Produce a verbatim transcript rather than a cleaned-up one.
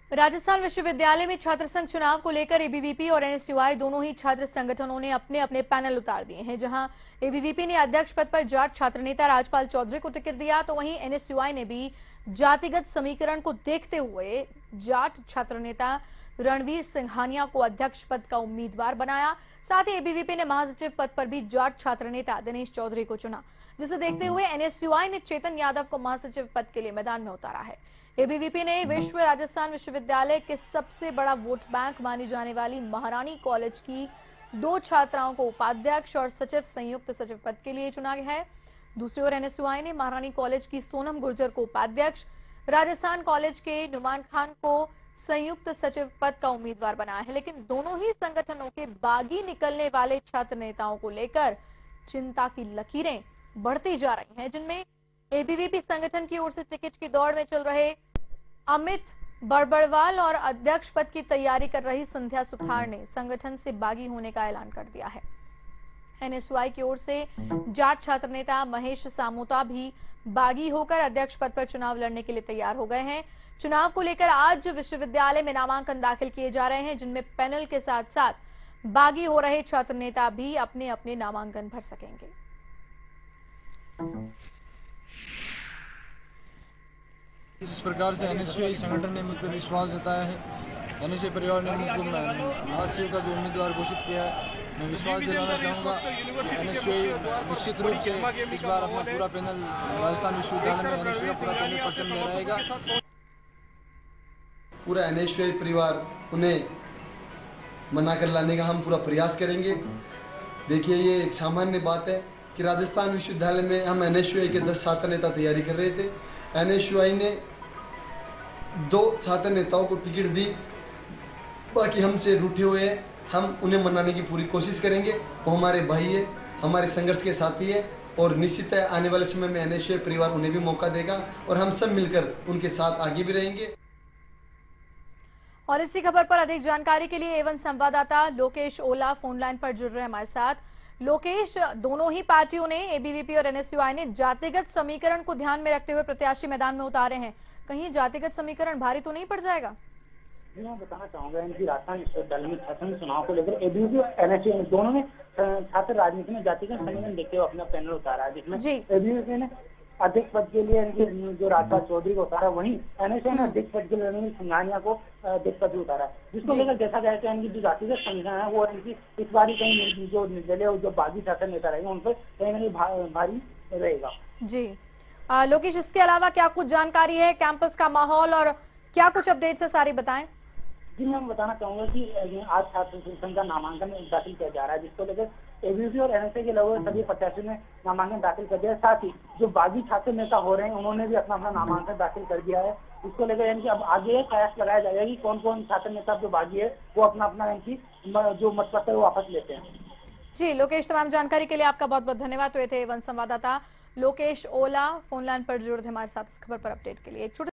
राजस्थान विश्वविद्यालय में छात्र संघ चुनाव को लेकर एबीवीपी और एनएसयूआई दोनों ही छात्र संगठनों ने अपने अपने पैनल उतार दिए हैं। जहां एबीवीपी ने अध्यक्ष पद पर जाट छात्र नेता राजपाल चौधरी को टिकट दिया, तो वहीं एनएसयूआई ने भी जातिगत समीकरण को देखते हुए जाट छात्र नेता रणवीर सिंघानिया को अध्यक्ष पद का उम्मीदवार बनाया। साथ ही एबीवीपी ने महासचिव पद पर भी जाट छात्र नेता दिनेश चौधरी को चुना, जिसे देखते हुए एनएसयूआई ने चेतन यादव को महासचिव पद के लिए मैदान में उतारा है। एबीवीपी ने विश्व राजस्थान विश्वविद्यालय के सबसे बड़ा वोट बैंक मानी जाने वाली महारानी कॉलेज की दो छात्राओं को उपाध्यक्ष और सचिव संयुक्त सचिव पद के लिए चुना है। दूसरी ओर एनएसयूआई ने महारानी कॉलेज की सोनम गुर्जर को उपाध्यक्ष, राजस्थान कॉलेज के नुमान खान को संयुक्त सचिव पद का उम्मीदवार बनाया है। लेकिन दोनों ही संगठनों के बागी निकलने वाले छात्र नेताओं को लेकर चिंता की लकीरें बढ़ती जा रही हैं, जिनमें एबीवीपी संगठन की ओर से टिकट की दौड़ में चल रहे अमित बड़बड़वाल और अध्यक्ष पद की तैयारी कर रही संध्या सुथार ने संगठन से बागी होने का ऐलान कर दिया है। एनएसयूआई की ओर से जाट छात्र नेता महेश सामोता भी बागी होकर अध्यक्ष पद पर चुनाव लड़ने के लिए तैयार हो गए हैं। चुनाव को लेकर आज विश्वविद्यालय में नामांकन दाखिल किए जा रहे हैं, जिनमें पैनल के साथ साथ बागी हो रहे छात्र नेता भी अपने अपने नामांकन भर सकेंगे। इस प्रकार से एनएसयूआई संगठन ने मुझ पर विश्वास जताया है। एनएसयूआई परिवार ने मुझको महासचिव का जो उम्मीदवार घोषित किया है, मैं विश्वास दिलाना चाहूँगा कि एनएसयूआई निश्चित रूप से इस बार अपना पूरा पैनल राजस्थान विश्वविद्यालय में एनएसयूआई का पूरा पैनल परचम ले रहेगा। पूरा एनएसयूआई परिवार उन्हें मना कर लाने का हम पूरा प्रयास करेंगे। देखिए, ये एक सामान्य बात है कि राजस्थान विश्वविद्यालय में हम एनएसयूआई के दस छात्र नेता तैयारी कर रहे थे। एनएसयूआई ने दो छात्र नेताओं को टिकट दी, बाकी हमसे रूठे हुए हैं। हम उन्हें मनाने की पूरी कोशिश करेंगे। वो हमारे भाई है, हमारे संघर्ष के साथी है और निश्चित है आने वाले समय में एनएसयूआई परिवार उन्हें भी मौका देगा और हम सब मिलकर उनके साथ आगे भी रहेंगे। और इसी खबर पर अधिक जानकारी के लिए एवन संवाददाता लोकेश ओला फोन लाइन पर जुड़ रहे हैं हमारे साथ। लोकेश, दोनों ही पार्टियों ने एबीवीपी और एनएसयूआई ने जातिगत समीकरण को ध्यान में रखते हुए प्रत्याशी मैदान में उतारे हैं। कहीं जातिगत समीकरण भारी तो नहीं पड़ जाएगा? मैं बताना चाहूंगा इनकी राजस्थान विश्वविद्यालय में छात्र चुनाव को लेकर एबीवीपी और एनएसयूआई दोनों ने छात्र राजनीति में जातिगत समीकरण देखते हुए अपना पैनल उतारा है, जिसमें एबीवीपी ने अध्यक्ष पद के लिए इनके जो राजपाल चौधरी को उतारा, वहीं एनएसयूआई ने अध्यक्ष पद के लिए रणवीर सिंघानिया को अध्यक्ष पद उतारा, जिसको लेकर देखा जाए तो इनकी जो जातिगत समीकरण है वो इनकी इस बार कहीं जो निर्दलीय जो बागी छात्र नेता रहेंगे उन पर कहीं ना कहीं भारी रहेगा। जी लोकेश, इसके अलावा क्या कुछ जानकारी है कैंपस का माहौल और क्या कुछ अपडेट्स है, सारी बताएं। जी, मैं बताना चाहूंगा कि आज छात्र संघ का नामांकन दाखिल किया जा रहा है, जिसको लेकर एबीवीपी और एनएसयूआई के लगभग सभी प्रत्याशियों ने नामांकन दाखिल कर दिया है। साथ ही जो बागी छात्र नेता हो रहे हैं उन्होंने भी अपना अपना नामांकन दाखिल कर दिया है। इसको लेकर यानी कि अब आगे प्रयास लगाया जाएगा कि कौन कौन छात्र नेता जो बागी है वो अपना अपना इनकी जो मतपत्र वो वापस लेते हैं। जी लोकेश, तमाम जानकारी के लिए आपका बहुत बहुत धन्यवाद। तो ये थे वन संवाददाता लोकेश ओला फोन लाइन पर जुड़ थे हमारे साथ इस खबर पर अपडेट के लिए।